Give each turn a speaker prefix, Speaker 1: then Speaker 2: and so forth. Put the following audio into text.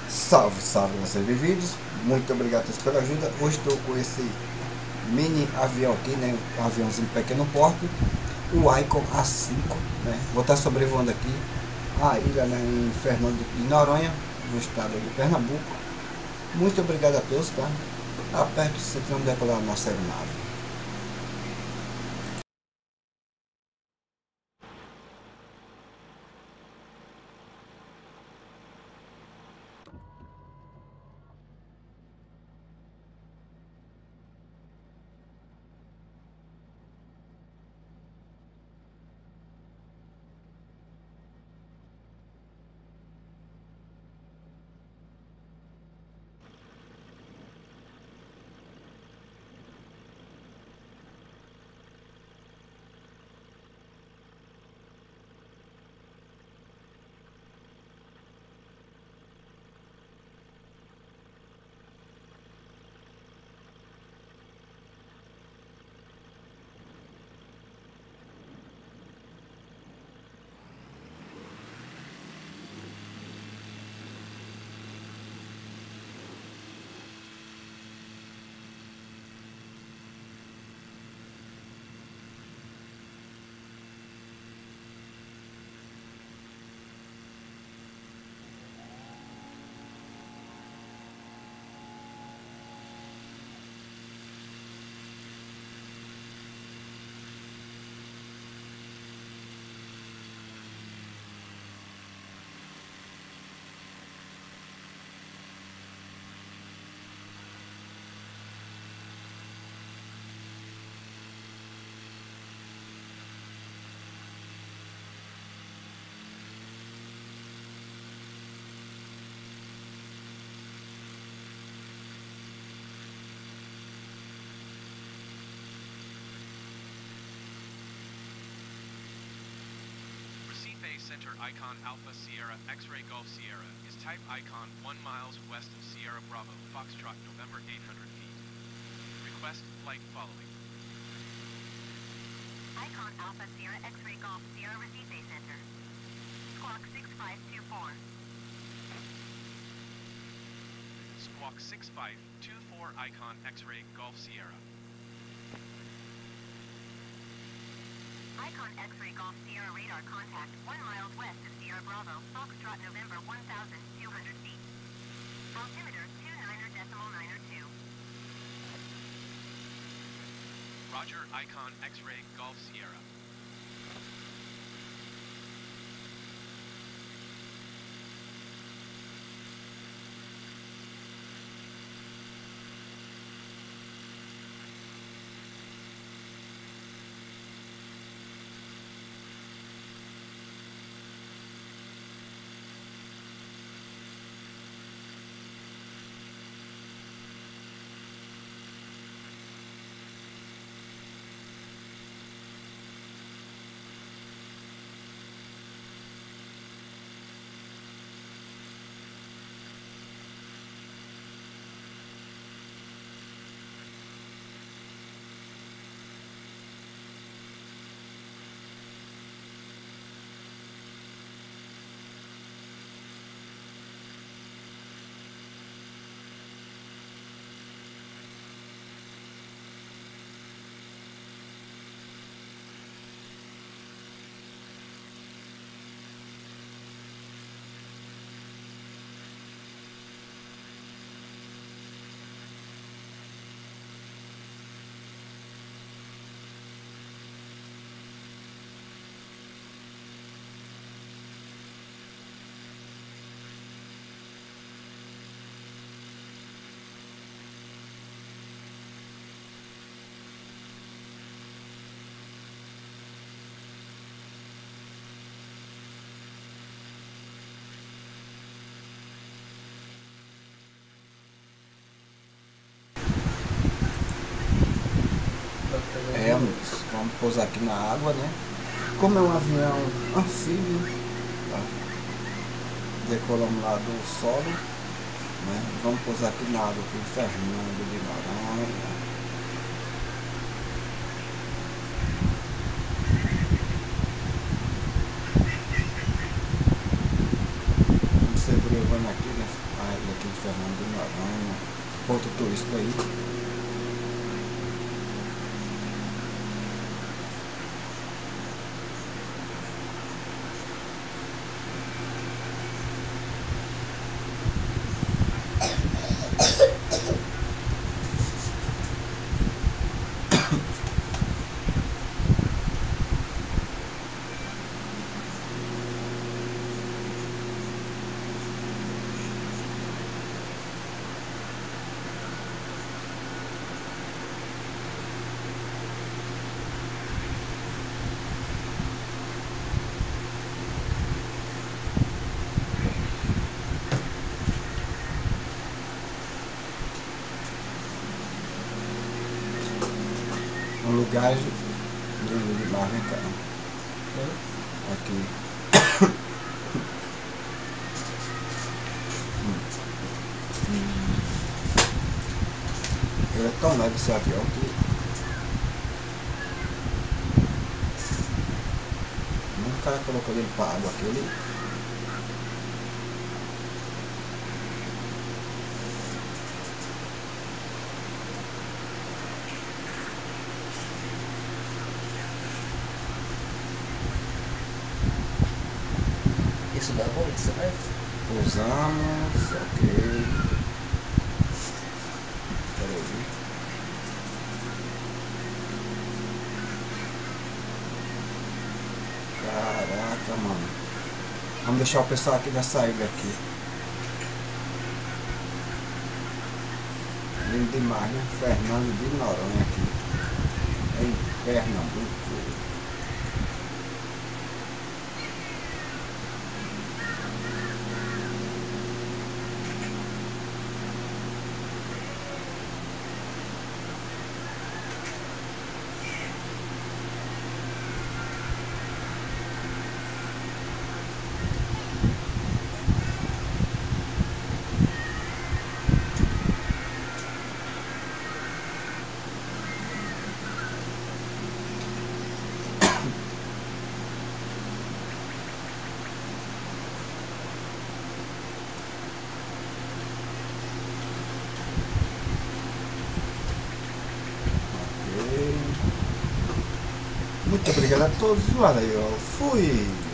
Speaker 1: Salve, salve, vocês bem-vindos. Muito obrigado pela ajuda. Hoje estou com esse mini avião aqui, né? Um aviãozinho pequeno porte, o Icon A5, né? Vou estar sobrevoando aqui a ilha, né, em Fernando de Noronha, no estado de Pernambuco. Muito obrigado a todos, tá? Aperte o cinto, vamos decolar a nossa aeronave.
Speaker 2: Center Icon Alpha Sierra X-Ray Golf Sierra is type Icon 1 miles west of Sierra Bravo Foxtrot November 800 feet. Request flight following.
Speaker 3: Icon Alpha Sierra X-Ray Golf Sierra Receive Base Center. Squawk 6524.
Speaker 2: Squawk 6524 Icon X-Ray Golf Sierra.
Speaker 3: Icon X-Ray Golf Sierra radar contact 1 mile west of Sierra Bravo, Foxtrot November 1,200 feet. Altimeter 29.902.
Speaker 2: Roger, Icon X-Ray Golf Sierra.
Speaker 1: Vamos pousar aqui na água, né? Como é um avião anfíbio, tá? Decolamos lá do solo, né? Vamos pousar aqui na água, aqui em Fernando de Noronha. Vamos sobrevoando aqui, né? Noronha, ponto turístico aí. Um lugar lindo demais, né, cara? Aqui. Ele é tão leve esse avião que o cara colocou ele para água aquele.
Speaker 4: Isso dá bom, você vai?
Speaker 1: Usamos, ok. Peraí. Caraca, mano. Vamos deixar o pessoal aqui da saída aqui. Lindo demais, né? Fernando de Noronha aqui. Em Pernambuco. Muito obrigado a todos. Valeu. Fui.